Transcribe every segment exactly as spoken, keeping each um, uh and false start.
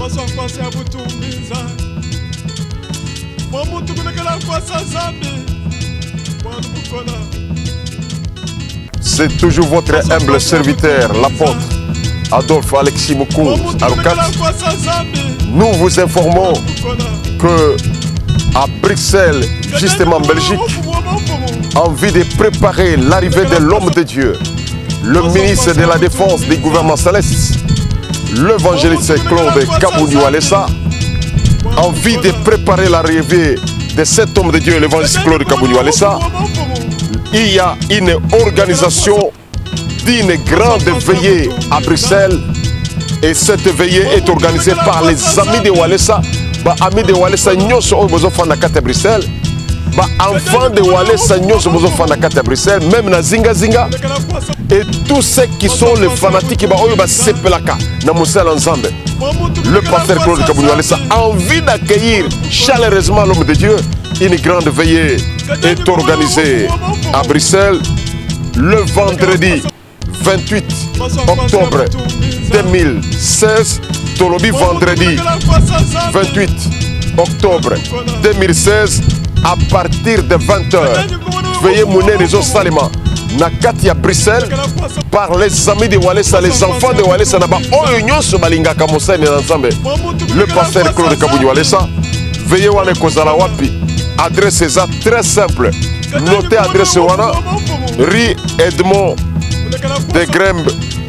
C'est toujours votre humble serviteur, l'apôtre Adolphe Alexis Mukunzi Arukat. Nous vous informons que à Bruxelles, justement en Belgique, en vue de préparer l'arrivée de l'homme de Dieu, le ministre de la Défense du gouvernement céleste, l'évangéliste Claude Kabouni Walesa, en vue de préparer l'arrivée de cet homme de Dieu, l'évangéliste Claude Kabouni Walesa, il y a une organisation d'une grande veillée à Bruxelles, et cette veillée est organisée par les amis de Walesa. Bah, amis de Walesa, nous sommes à Bruxelles. Bah, enfants de Walesa, nous sommes à Bruxelles, même na Zinga Zinga. Et tous ceux qui sont les fanatiques, bah, bah, c'est Pelaka, na Moussel ensemble. Le pasteur Claude Kabouni Walesa a envie d'accueillir chaleureusement l'homme de Dieu. Une grande veillée est organisée à Bruxelles le vendredi vingt-huit octobre deux mille seize. Tolobi vendredi vingt-huit octobre deux mille seize à partir de vingt heures. Veuillez mener les autres saliments. Nakati à Bruxelles par les amis de Walesa, les enfants de Walesa. Le pasteur Claude Kabouni Walesa. Veuillez wane kozala wapi. Adresse est très simple. Notez adresse wana. Rue Edmond de Grembe.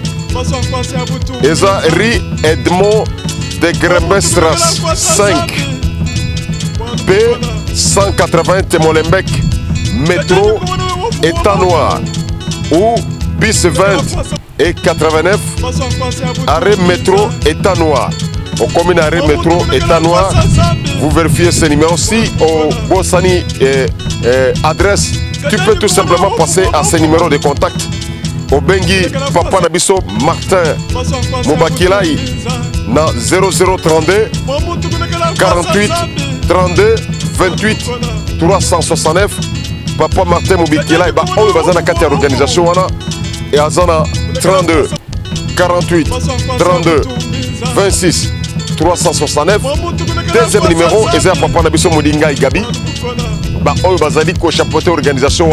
Eza Rue Edmond de Grembestras cinq B cent quatre-vingts Molenbeek, métro État Noir, ou bis vingt et quatre-vingt-neuf, arrêt métro État Noir. Au commune arrêt métro État Noir, vous vérifiez ce numéro-ci au Bossani et, et adresse. Tu peux tout simplement passer à ce numéro de contact. Au Bengi Papa Nabiso Martin Mobakilai na zéro zéro trente-deux quarante-huit trente-deux vingt-huit trois cent soixante-neuf. Papa Martin Mobakilai ba on va dans la organisation wana et azana trente-deux quarante-huit trente-deux vingt-six trois cent soixante-neuf. Deuxième numéro est Papa Nabiso Modinga Gabi. Bah, on va dire qu'on chapeauter l'organisation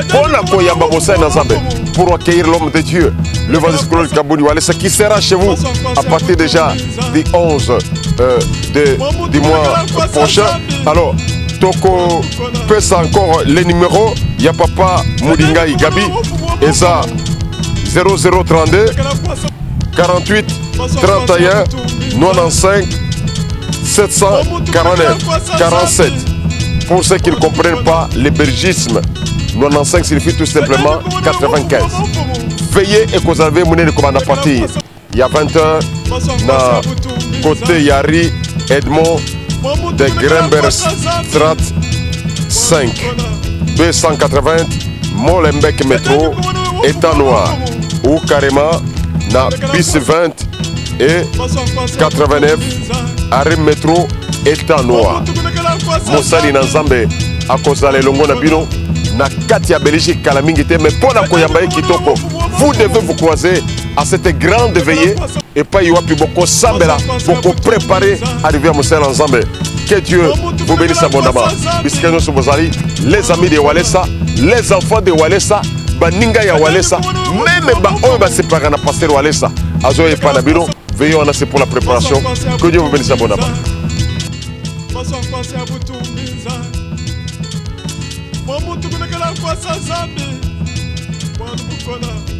pour accueillir l'homme de Dieu, le évangéliste Claude Kabouni Walesa, qui sera chez vous à partir déjà du onze euh, de, du mois prochain. Alors, Toko peut encore les numéros. Il y a Papa Moudinga Gabi, et ça zéro zéro trente-deux quarante-huit trente et un quatre-vingt-quinze sept cent quarante-neuf quarante-sept. Pour ceux qui ne comprennent pas l'hébergisme, quatre-vingt-quinze signifie tout simplement quatre-vingt-quinze. Veillez et que vous avez mené le commande à partir. Il y a vingt heures, na côté Yari, Edmond, de Gremberstraat cinq, deux cent quatre-vingts, Molenbeek métro, État Noir, ou carrément, na bis vingt et quatre-vingt-neuf, arrêt métro, État Noir. Mosali na Nzambe akozala longo na bino na kati ya Belgique kala mingi te, mais pour la koyamba kitoko, vous devez vous croiser à cette grande veillée et pas y wapi boko sambela boko préparer arriver à Mosali Nzambe. Que Dieu vous bénisse abondamment. Biskeno Sobozali, les amis de Walesa, les enfants de Walesa, baninga ya Walesa, même ba on va séparer na pasteur Walesa. Azo et panabino, veillez on a c'est pour la préparation. Que Dieu vous bénisse abondamment. Passer à Boutoumbiza, Mamutu Kunakala Kwasa Zambi, Mamutu Kuna.